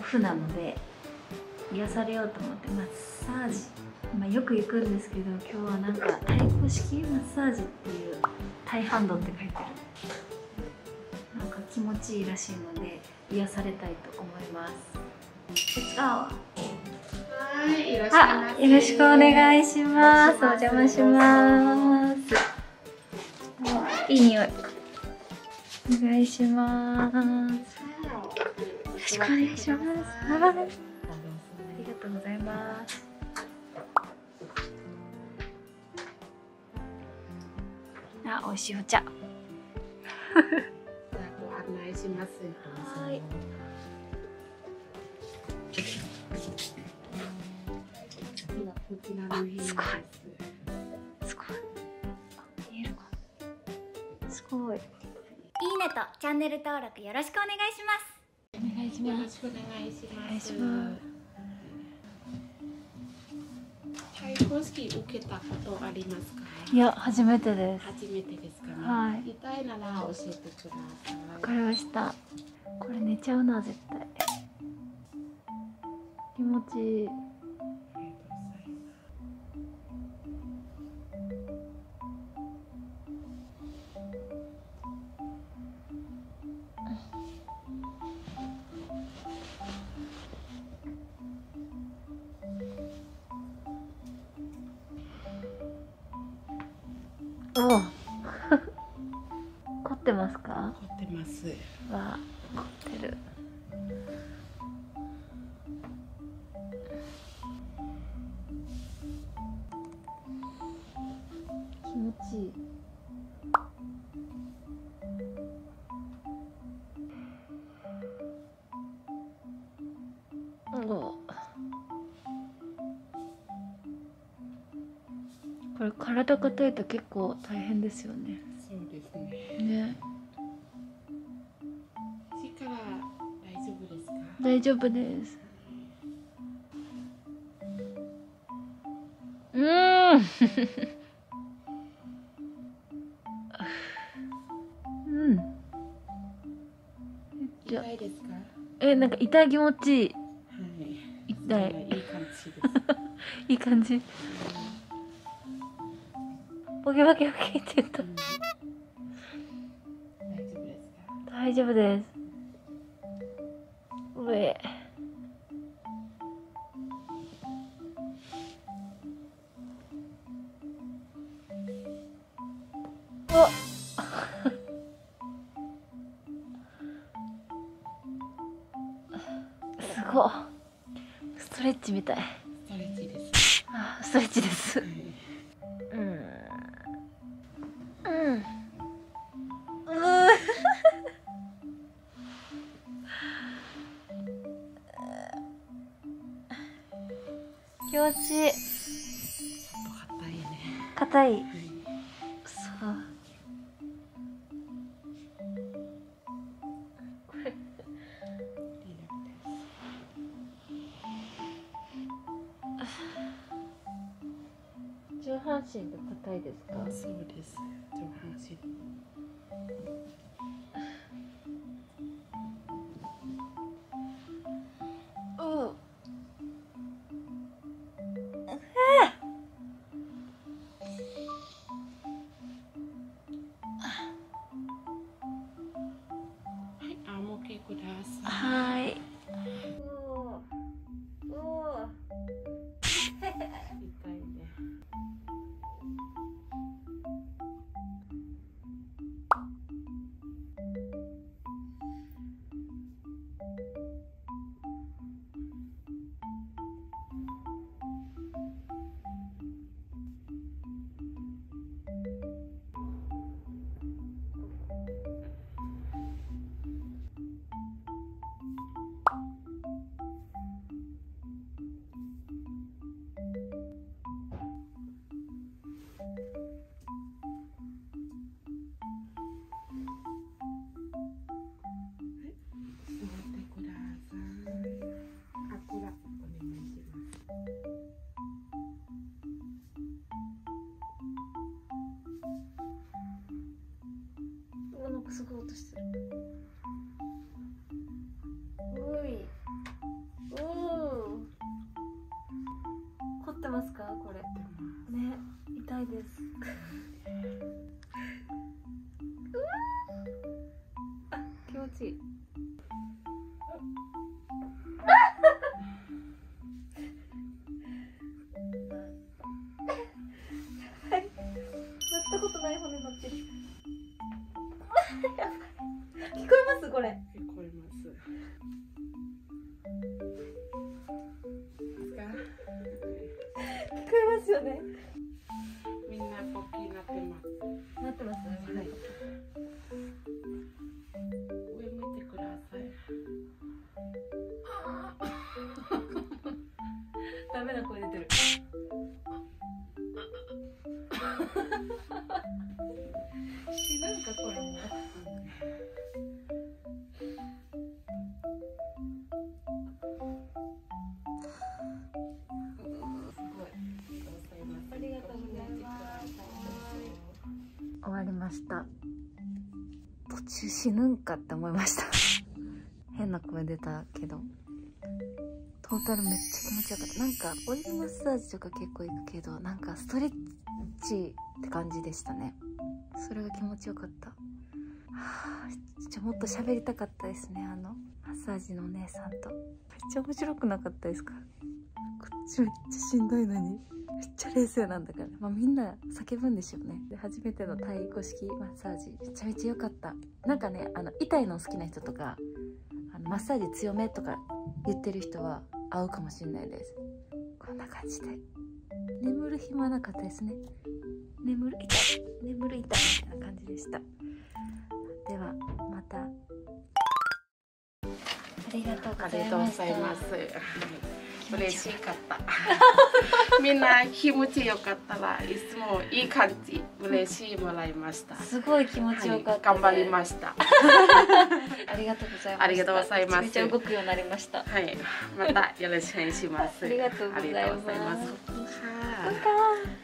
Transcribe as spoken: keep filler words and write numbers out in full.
フなので癒されようと思ってマッサージ、まあ、よく行くんですけど、今日はなんか太鼓式マッサージっていうタイハンドって書いてる、なんか気持ちいいらしいので癒されたいと思います。Let's go。 はい、いらっしゃいませ。 よろしくお願いします。お邪魔します。いい匂い。お願いします。よろしくお願いします。ありがとうございます。あ、美味しいお茶。 ご案内します。 はい。 こちらの部屋です。 すごい。すごい。見えるかな。すごい。いいねとチャンネル登録よろしくお願いします。お願いします。 よろしくお願いします。 お願いします。 太鼓式受けたことありますか？ いや、初めてです。 初めてですかね。 はい。 痛いなら教えてください。 わかりました。これ寝ちゃうな、絶対。気持ちいい。おお凝ってますか？ 凝ってます。 わあ、凝ってる。気持ちいい。おお。これ体硬いと結構大変ですよね。 そうですね。 ね。 力大丈夫ですか？ 大丈夫です。うーん。うん。じゃ、 痛いですか？ え、なんか痛い気持ちいい。 はい。 痛い。 いい感じです。 いい感じ。ボキボキボキって言った。 うん、大丈夫ですか？ 大丈夫です。上。お。すごい。ストレッチみたい。 ストレッチです。 あ、ストレッチです。 はい、 うん。うん。う気持ちいい。 ちょっと硬いね。 硬い。 はい、 そう。これ。上半身が硬いですか？ そうです。上半身。 うん。 はい、仰向けください。 はい。おお。おお。 痛いね。 すごい音してる。うい。 ちいい。乗ったことない骨乗ってる。聞こえますこれ？ 聞こえます。 聞こえますよね。 みんなポッキーなってます。 なってます。はい。 上向いてください。 ダメな声出てる。死ぬんかこれも。終わりました。途中死ぬんかって思いました。変な声出たけどトータルめっちゃ気持ちよかった。なんかオイルマッサージとか結構行くけど、なんかストレッチって感じでしたね。それが気持ちよかった。はあ、ちょもっと喋りたかったですね。あのマッサージのお姉さんと。めっちゃ面白くなかったですか？こっちめっちゃしんどいのにめっちゃ冷静なんだから、まあ、みんな叫ぶんでしょうね。で初めての太鼓式マッサージめちゃめちゃ良かった。なんかね、あの痛いの好きな人とかあのマッサージ強めとか言ってる人は合うかもしれないです。こんな感じで眠る暇なかったですね。眠る痛い眠る痛いみたいな感じでした。ではまた。ありがとうございました。 ありがとうございます。嬉しかった。みんな気持ちよかったらいつもいい感じ嬉しいもらいました。 すごい気持ちよかった、 はい、頑張りました。 ありがとうございます。 ありがとうございます。 めちゃめちゃ動くようになりました。 はい、またよろしくお願いします。 ありがとうございます。 ありがとうございます。 ขอบคุณค่ะ